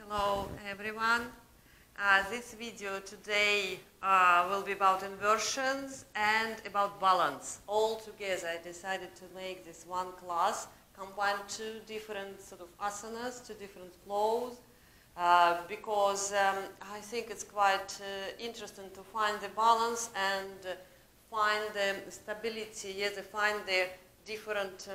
Hello everyone. This video today will be about inversions and about balance. All together I decided to make this one class, combine two different sort of asanas, two different flows, because I think it's quite interesting to find the balance and find the stability, find the different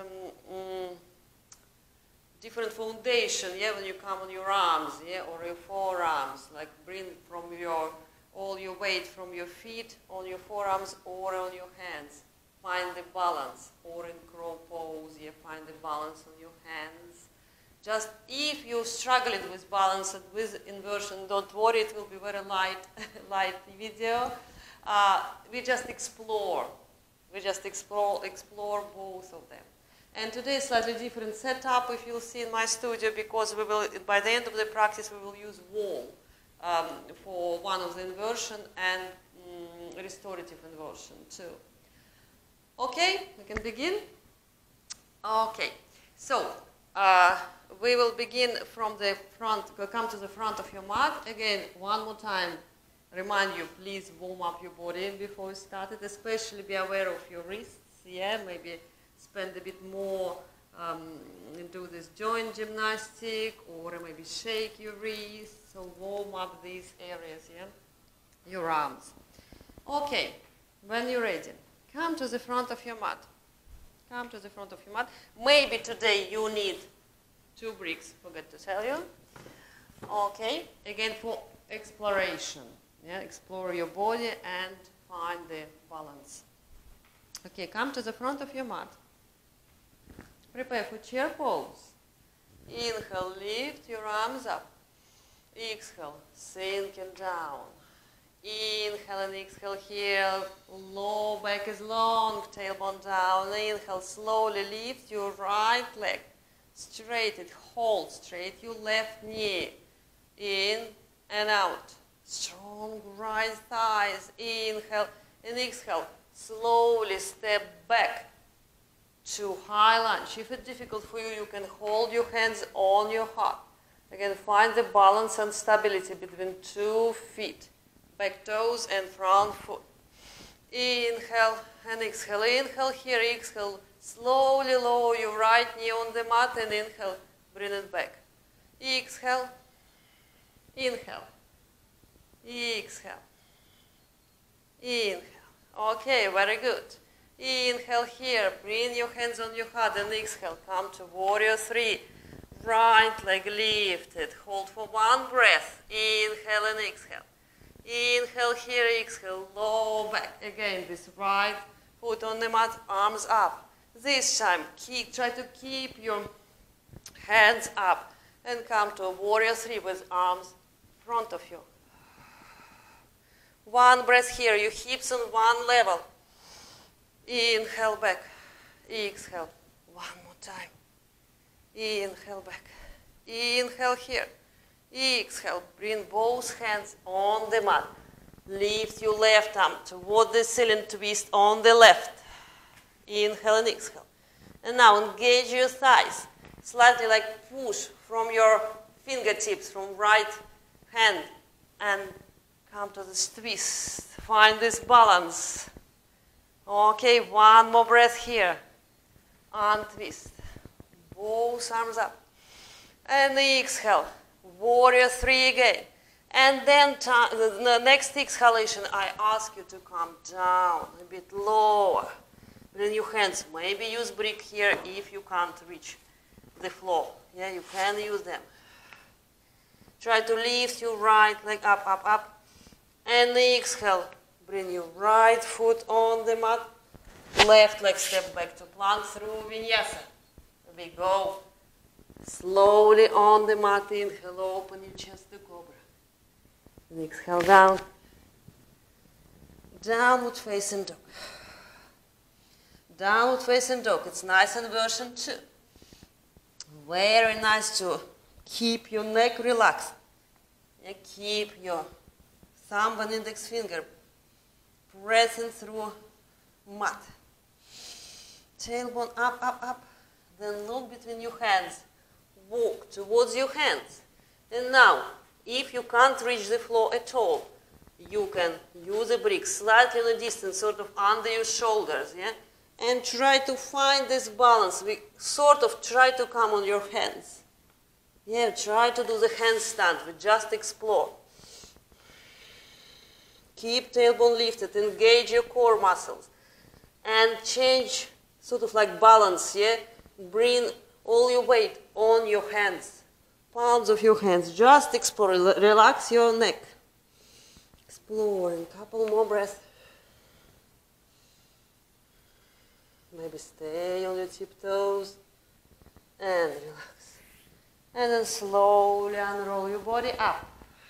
different foundation, when you come on your arms, or your forearms, like bring from all your weight from your feet on your forearms or on your hands. Find the balance, or in crow pose, find the balance on your hands. Just if you're struggling with balance and with inversion, don't worry, it will be very light video. We just explore both of them. And today is slightly different setup, if you'll see in my studio, because we will, by the end of the practice, we will use wall for one of the inversion and restorative inversion too. Okay, we can begin. Okay, so we will begin from the front. Come to the front of your mat again. One more time, remind you, please warm up your body before you start it. Especially be aware of your wrists. Maybe spend a bit more and do this joint gymnastic, or maybe shake your wrists, so warm up these areas, your arms. Okay, when you're ready, come to the front of your mat. Come to the front of your mat. Maybe today you need 2 bricks, forget to tell you. Okay, again for exploration. Explore your body and find the balance. Okay, come to the front of your mat. Prepare for chair pose. Inhale, lift your arms up. Exhale, sinking down. Inhale and exhale here. Low back is long, tailbone down. Inhale, slowly lift your right leg. Straighten, hold straight your left knee. In and out. Strong right thighs. Inhale and exhale. Slowly step back to high lunge. If it's difficult for you, you can hold your hands on your heart. Again, find the balance and stability between 2 feet. Back toes and front foot. Inhale and exhale. Inhale here, exhale. Slowly lower your right knee on the mat and inhale, bring it back. Exhale, inhale, exhale, inhale. Okay, very good. Inhale here, bring your hands on your heart and exhale. Come to warrior 3. Right leg lifted. Hold for 1 breath. Inhale and exhale. Inhale here, exhale, low back. Again, this right foot on the mat, arms up. This time, try to keep your hands up and come to warrior 3 with arms in front of you. 1 breath here, your hips on 1 level. Inhale back, exhale, 1 more time. Inhale back, inhale here, exhale, bring both hands on the mat. Lift your left arm toward the ceiling, twist on the left. Inhale and exhale. And now engage your thighs, slightly like push from your fingertips from right hand and come to this twist. Find this balance. Okay, 1 more breath here. Untwist. Both arms up. And exhale. Warrior 3 again. And then the next exhalation, I ask you to come down a bit lower. Bring your hands. Maybe use brick here if you can't reach the floor. You can use them. Try to lift your right leg up, up, up. And exhale. Bring your right foot on the mat. Left leg step back to plank through vinyasa. We go slowly on the mat. Inhale, open your chest to cobra. And exhale down. Downward facing dog. Downward facing dog. It's nice inversion too. Very nice to keep your neck relaxed. Keep your thumb and index finger pressing through mat. Tailbone up, up, up. Then look between your hands. Walk towards your hands. And now, if you can't reach the floor at all, you can use a brick slightly in a distance, sort of under your shoulders, yeah? And try to find this balance. We sort of try to come on your hands. Yeah, try to do the handstand. We just explore. Keep tailbone lifted, engage your core muscles. And change, sort of like balance, yeah? Bring all your weight on your hands. Palms of your hands. Just explore, relax your neck. Exploring, couple more breaths. Maybe stay on your tiptoes and relax. And then slowly unroll your body up.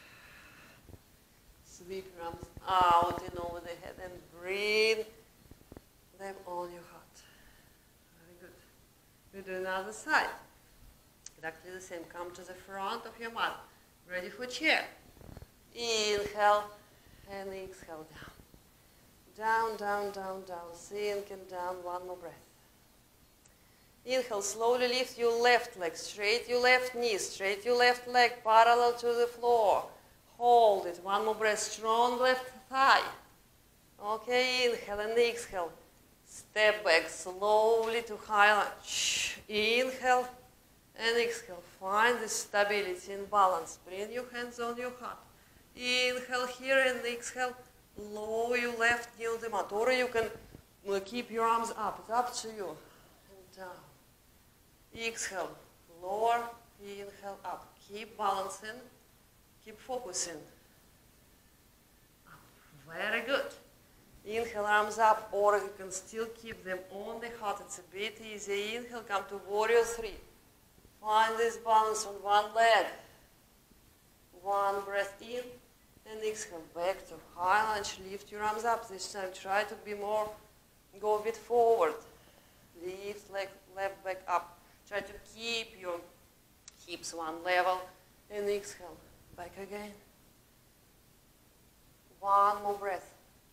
Sweep your arms out and over the head and bring them on your heart. Very good. We do another side. Exactly the same. Come to the front of your mat. Ready for chair. Inhale and exhale down. Down, down, down, down. Sinking down. One more breath. Inhale. Slowly lift your left leg. Straight your left knee. Straight your left leg. Parallel to the floor. Hold it. One more breath. Strong left thigh. Okay. Inhale and exhale. Step back slowly to high lunge. Inhale and exhale. Find the stability and balance. Bring your hands on your heart. Inhale here and exhale. Lower your left knee on the mat. Or you can keep your arms up. It's up to you. And down. Exhale. Lower. Inhale up. Keep balancing. Keep focusing. Up. Very good. Inhale, arms up, or you can still keep them on the heart. It's a bit easy. Inhale, come to warrior three. Find this balance on one leg. One breath in, and exhale. Back to high lunge. Lift your arms up. This time, try to be more, go a bit forward. Lift left back up. Try to keep your hips one level, and exhale. Back again. One more breath.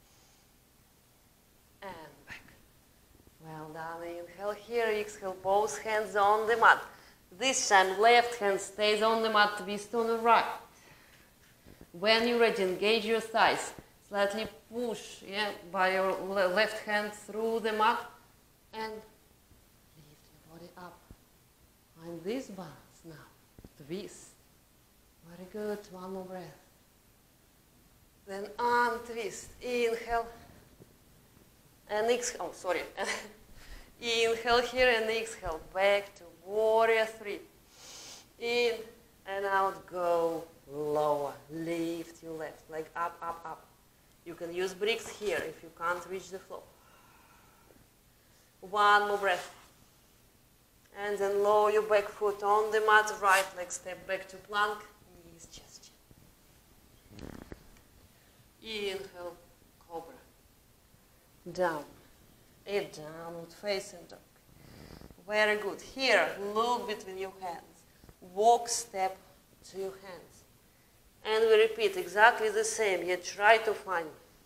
And back. Well done. Inhale here. Exhale. Both hands on the mat. This time, left hand stays on the mat, twist on the right. When you're ready, engage your thighs. Slightly push, yeah, by your left hand through the mat and lift your body up. Find this balance now. Twist. Very good. One more breath. Then untwist. Inhale. And exhale. Oh, sorry. Inhale here and exhale. Back to warrior three. In and out. Go lower. Lift your left leg up, up, up. You can use bricks here if you can't reach the floor. One more breath. And then lower your back foot on the mat. Right leg step back to plank. Knees chest. Inhale, cobra. Down. A downward facing dog. Very good. Here, look between your hands. Walk, step to your hands. And we repeat exactly the same. You try to find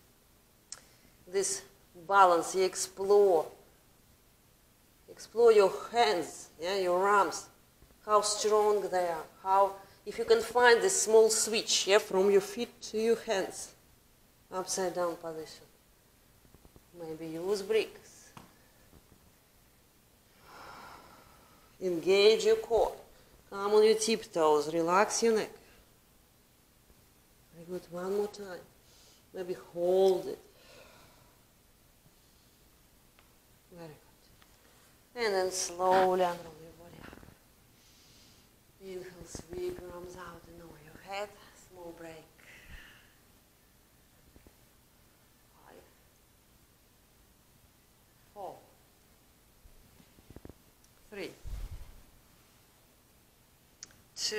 this balance. You explore. Explore your hands, yeah, your arms. How strong they are. How, if you can find this small switch, yeah, from your feet to your hands. Upside down position. Maybe use bricks. Engage your core. Come on your tiptoes. Relax your neck. Very good. One more time. Maybe hold it. Very good. And then slowly unroll your body up. Inhale, sweep your arms out and over your head. Small break. 5, 4, 3, 2,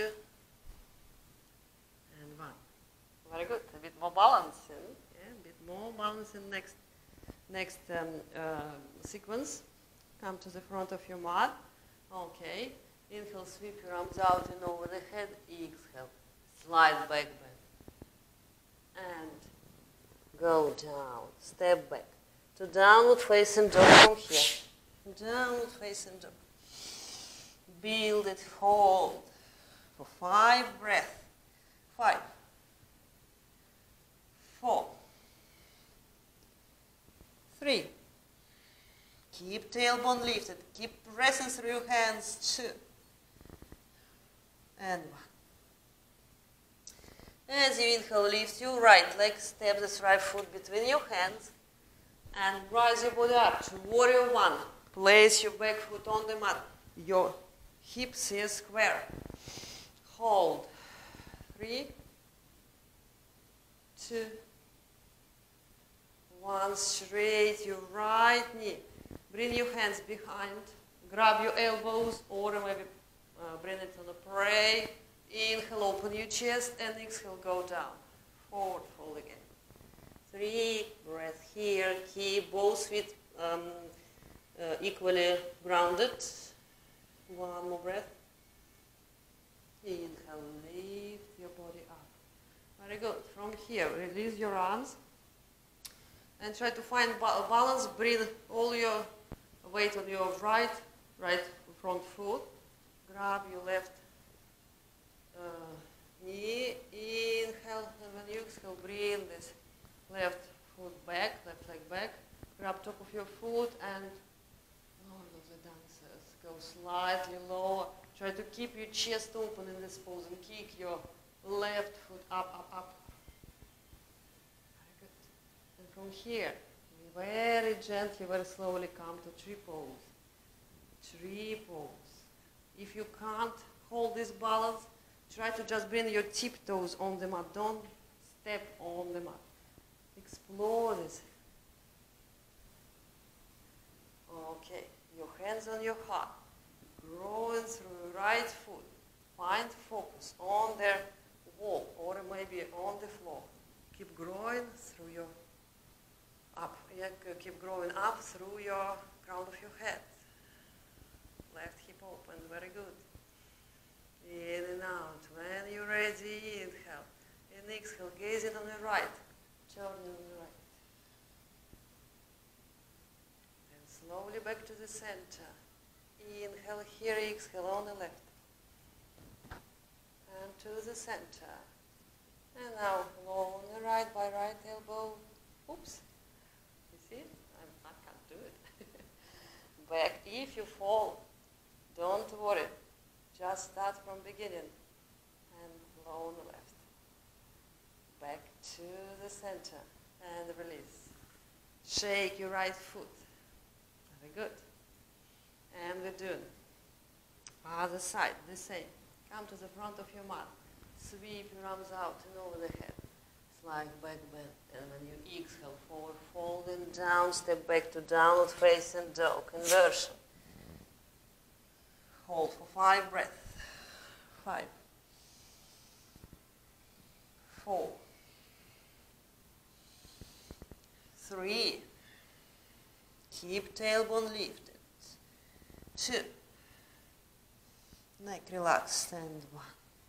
and 1. Very good. A bit more balancing. Yeah, a bit more balancing. Next sequence. Come to the front of your mat. Okay. Inhale, sweep your arms out and over the head. Exhale. Slide back bend. And go down. Step back. To downward facing dog from here. Downward facing dog. Build it. Hold. For 5 breaths. 5, 4, 3. Keep tailbone lifted. Keep pressing through your hands. 2. And 1. As you inhale, lift your right leg, step this right foot between your hands, and rise your body up to warrior 1. Place your back foot on the mat. Your hips are square. Hold. 3, 2, 1. Straight your right knee. Bring your hands behind. Grab your elbows, or maybe bring it on a pray. Inhale, open your chest, and exhale, go down. Forward fold again. 3, breath here. Keep both feet equally grounded. 1 more breath. Inhale, lift your body up. Very good. From here, release your arms and try to find balance. Bring all your weight on your right front foot. Grab your left knee. Inhale, and when you exhale, bring this left foot back, left leg back. Grab top of your foot and Lord of the dancers. Go slightly lower. Try to keep your chest open in this pose and kick your left foot up, up, up. Very good. And from here, very gently, very slowly come to tree pose. Tree pose. If you can't hold this balance, try to just bring your tiptoes on the mat. Don't step on the mat. Explore this. Okay, your hands on your heart. Growing through your right foot. Find focus on the wall or maybe on the floor. Keep growing through your up. Yeah, keep growing up through your crown of your head. Left hip open. Very good. In and out. When you're ready, inhale. And exhale. Gaze it on the right. Turn on the right. And slowly back to the center. Inhale here, exhale on the left. And to the center. And now low on the right by right elbow. Oops. You see? I can't do it. Back. If you fall, don't worry. Just start from beginning. And low on the left. Back to the center. And release. Shake your right foot. Very good. And we're doing other side, the same. Come to the front of your mat. Sweep your arms out and over the head. Slide back bend. And when you exhale, forward folding down, step back to downward facing dog. Inversion. Hold for 5 breaths. 5, 4, 3. Keep tailbone lifted. 2. Neck relaxed and 1.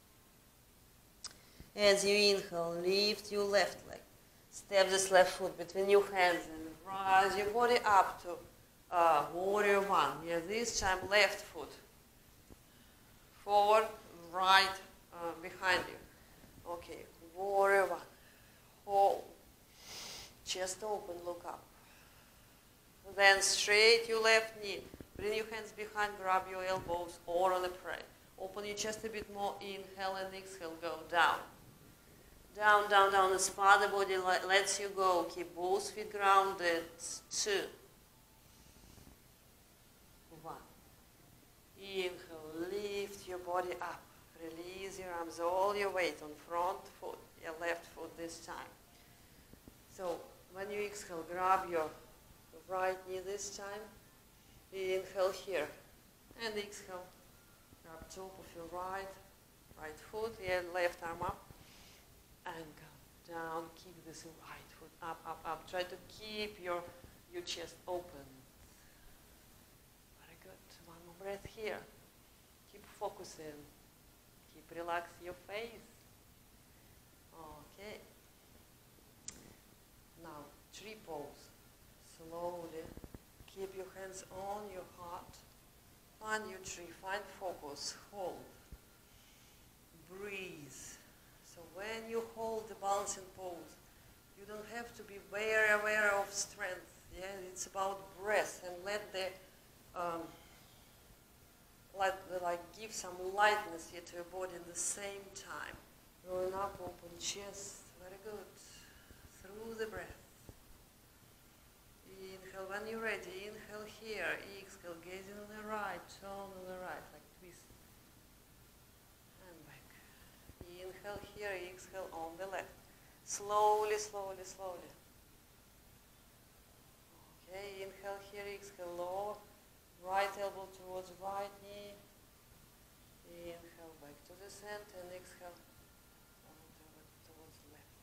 As you inhale, lift your left leg. Step this left foot between your hands and rise your body up to warrior 1. Yeah, this time left foot forward, right behind you. Okay, warrior 1. Hold. Chest open, look up. Then straight your left knee. Bring your hands behind, grab your elbows or on a pray. Open your chest a bit more. Inhale and exhale, go down. Down, down, down. As far the body lets you go. Keep both feet grounded. 2, 1. Inhale, lift your body up. Release your arms, all your weight on front foot, your left foot this time. So when you exhale, grab your right knee this time. Inhale here. And exhale. Grab top of your right foot, and left arm up. And go down. Keep this right foot up, up, up. Try to keep your chest open. Very good. One more breath here. Keep focusing. Keep relaxing your face. Okay. Now, tree pose. Slowly. Keep your hands on your heart. Find your tree. Find focus. Hold. breathe. So when you hold the balancing pose, you don't have to be very aware of strength. Yeah, it's about breath, and let the give some lightness here to your body at the same time. Rolling up, open chest, very good. Through the breath. Inhale when you're ready. Inhale here. Exhale, gazing on the right, turn on the right, like twist. And back. Inhale here. Exhale on the left. Slowly, slowly, slowly. Okay, inhale here. Exhale, lower. Right elbow towards right knee. Inhale back to the center and exhale towards left.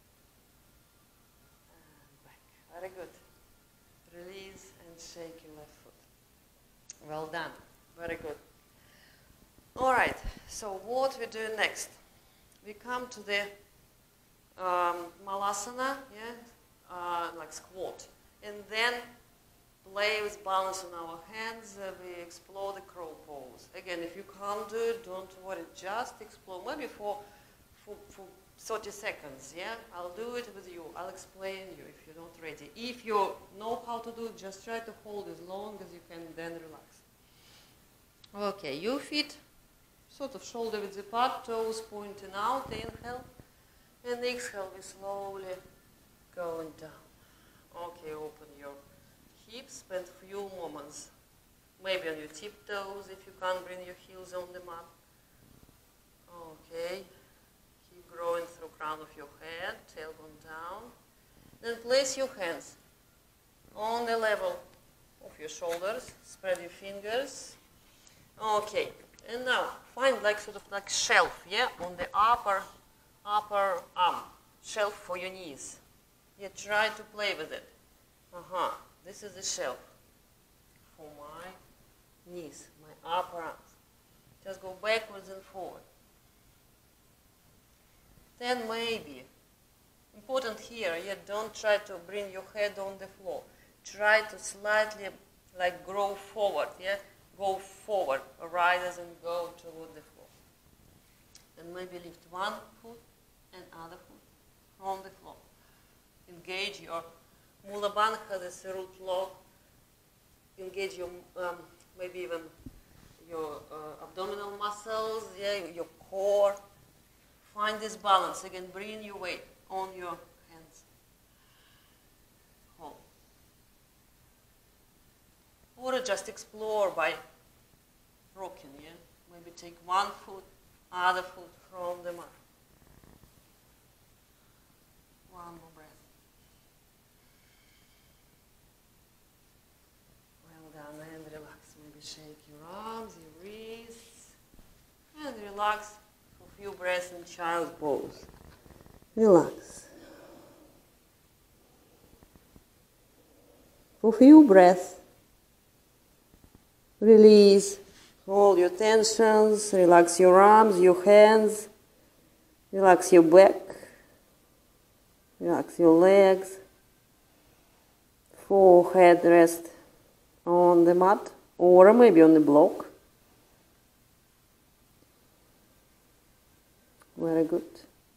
And back. Very good. Release and shake your left foot. Well done. Very good. All right. So what we do next? We come to the malasana, yeah, like squat, and then play with balance on our hands. We explore the crow pose. Again, if you can't do it, don't worry. Just explore. Maybe for 30 seconds, yeah? I'll do it with you. I'll explain you if you're not ready. If you know how to do it, just try to hold as long as you can, then relax. Okay, your feet sort of shoulder width apart, toes pointing out. Inhale. And exhale, we slowly going down. Okay, open your hips, spend a few moments, maybe on your tiptoes if you can't bring your heels on the mat. Okay, keep growing through crown of your head, tailbone down. Then place your hands on the level of your shoulders, spread your fingers. Okay, and now find like sort of like shelf, yeah, on the upper arm, shelf for your knees. Yeah, try to play with it. This is the shelf for my knees, my upper arms. Just go backwards and forward. Then maybe, important here, yeah, don't try to bring your head on the floor. Try to slightly like grow forward, yeah? Go forward, rise and go toward the floor. And maybe lift one foot and other foot from the floor. Engage your Mula Bandha, this root lock. Engage your, maybe even your abdominal muscles, yeah, your core. Find this balance. Again, bring your weight on your hands. Hold. Or just explore by rocking, yeah? Maybe take one foot, other foot from the mat. One more breath. Well done, and relax. Maybe shake your arms, your wrists, and relax for a few breaths in child's pose. Relax. For a few breaths. Release all your tensions, relax your arms, your hands, relax your back, relax your legs, forehead rest on the mat or maybe on the block. Very good.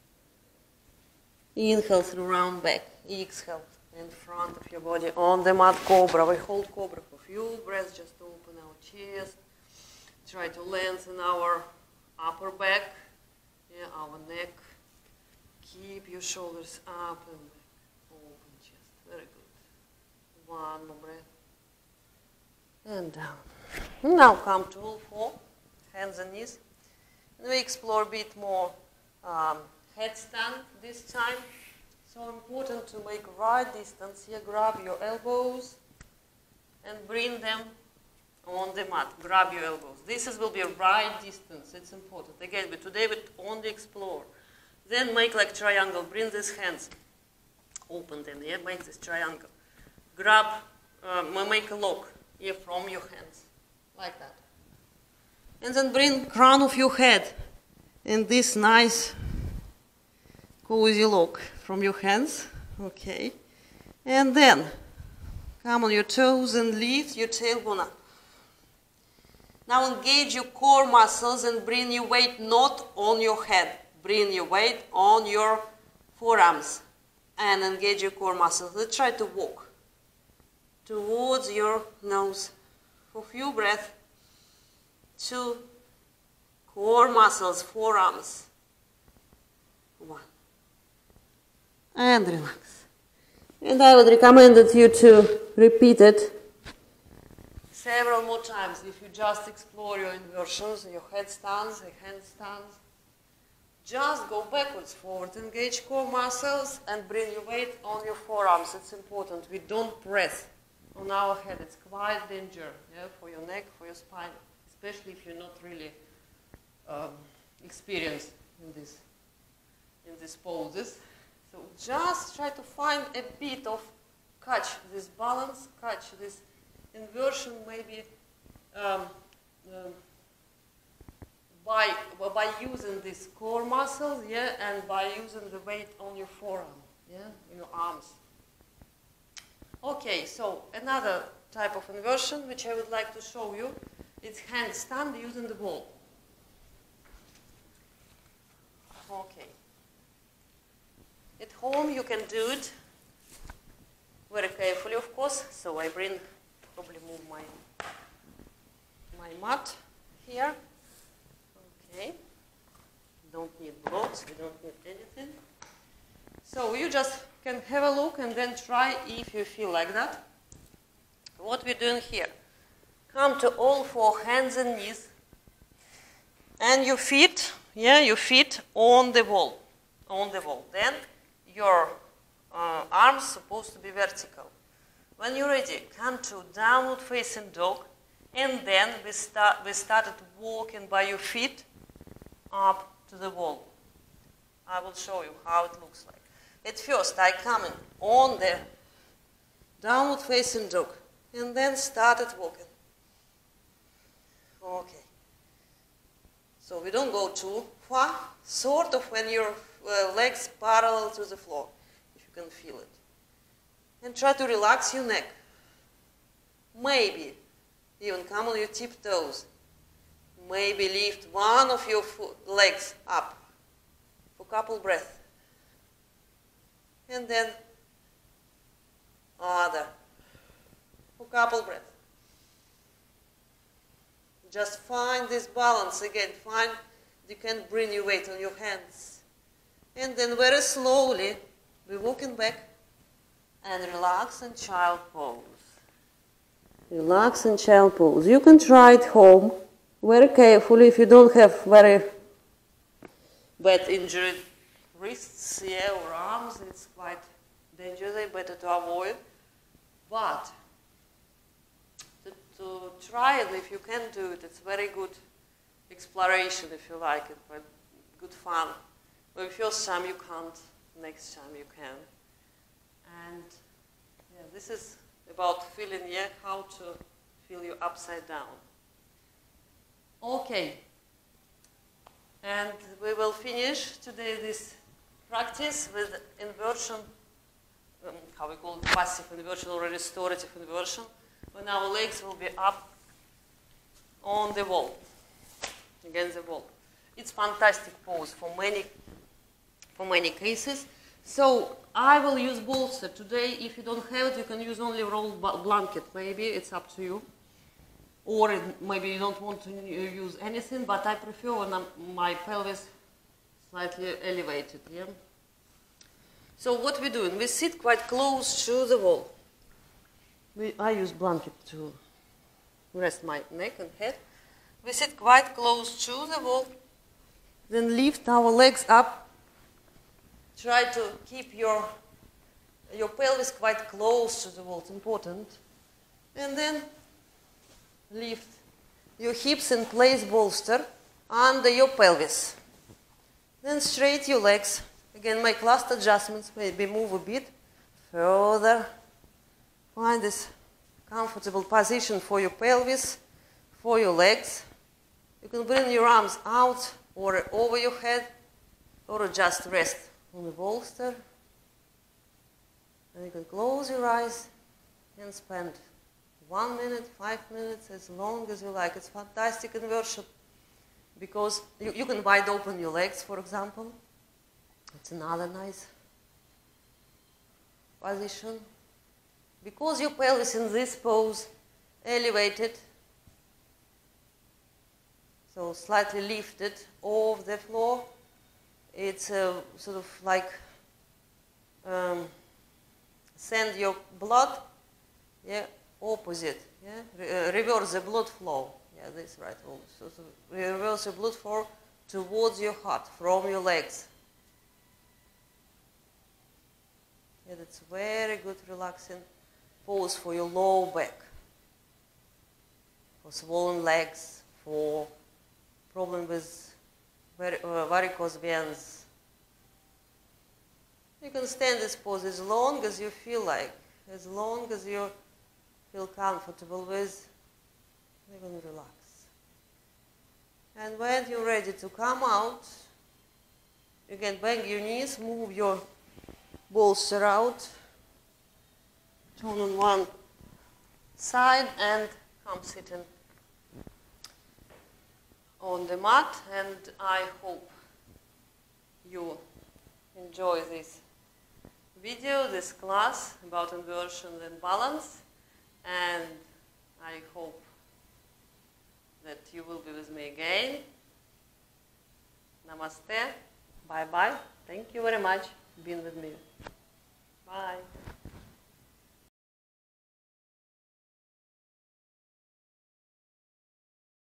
Inhale through round back, exhale in front of your body on the mat, cobra. We hold cobra for a few breaths, just open our chest. Try to lengthen our upper back, yeah, our neck. Keep your shoulders up and back. Open chest. Very good. One more breath. And down. Now come to all four, hands and knees. And we explore a bit more headstand this time. So important to make right distance. Here, grab your elbows and bring them on the mat. Grab your elbows. This will be a right distance. It's important. Again, but today we only explore. Then make like triangle. Bring these hands. Open them. Yeah, make this triangle. Grab. Make a lock here from your hands, like that. And then bring crown of your head in this nice cozy lock from your hands. Okay. And then come on your toes and lift your tailbone up. Now engage your core muscles and bring your weight not on your head. Bring your weight on your forearms and engage your core muscles. Let's try to walk towards your nose for a few breaths. 2, core muscles, forearms. 1. And relax. And I would recommend you to repeat it several more times. If you just explore your inversions, your headstands, your handstands, just go backwards, forward, engage core muscles and bring your weight on your forearms. It's important. We don't press on our head. It's quite dangerous, yeah, for your neck, for your spine, especially if you're not really experienced in these poses. So just try to find a bit of catch this balance, catch this inversion, maybe by using these core muscles, yeah, and by using the weight on your forearm, yeah, in your arms. Okay, so another type of inversion which I would like to show you, it's handstand using the wall. Okay. At home you can do it very carefully, of course. So I probably move my mat here. Okay. Don't need blocks, we don't need anything. So you just can have a look and then try if you feel like that. What we're doing here, come to all 4 hands and knees and your feet, yeah, your feet on the wall, Then your arms supposed to be vertical. When you're ready, come to downward facing dog, and then we started walking by your feet up to the wall. I will show you how it looks like. At first, I come in on the downward facing dog, and then started walking. Okay. So we don't go too far, sort of when your legs parallel to the floor, if you can feel it. And try to relax your neck. Maybe even come on your tiptoes. Maybe lift one of your legs up for a couple breaths. And then other for a couple breaths. Just find this balance again. Find you can bring your weight on your hands. And then very slowly, we're walking back and relax and child pose. Relax and child pose. You can try it home very carefully if you don't have very bad injured wrists, yeah, or arms. It's quite dangerous, better to avoid. But to try it, if you can do it, it's very good exploration if you like it, but good fun. But first time you can't, next time you can. And yeah, this is about feeling, yeah, how to feel you upside down. Okay. And we will finish today this practice with inversion, how we call it, passive inversion or restorative inversion, when our legs will be up on the wall, against the wall. It's fantastic pose for many cases. So I will use bolster today. If you don't have it, you can use only rolled blanket. Maybe it's up to you. Or maybe you don't want to use anything, but I prefer when my pelvis slightly elevated. Yeah. So what we're doing, we sit quite close to the wall. I use blanket to rest my neck and head. We sit quite close to the wall. Then lift our legs up. Try to keep your pelvis quite close to the wall. It's important. And then lift your hips and place bolster under your pelvis. Then straighten your legs. Again, make last adjustments. Maybe move a bit further. Find this comfortable position for your pelvis, for your legs. You can bring your arms out or over your head, or just rest on the bolster. And you can close your eyes and spend 1 minute, 5 minutes, as long as you like. It's fantastic inversion because you can wide open your legs, for example. It's another nice position. Because your pelvis in this pose elevated, so slightly lifted off the floor, it's sort of like send your blood, yeah, opposite, yeah, reverse the blood flow. Yeah, this is right. So reverse the blood flow towards your heart from your legs. Yeah, that's very good relaxing pose for your low back, for swollen legs, for problem with varicose veins. You can stand this pose as long as you feel like, as long as you feel comfortable with, even relax. And when you're ready to come out, you can bend your knees, move your bolster out, turn on one side and come sitting on the mat. And I hope you enjoy this video, this class about inversion and balance, and I hope that you will be with me again. Namaste. Bye-bye. Thank you very much for being with me. Bye.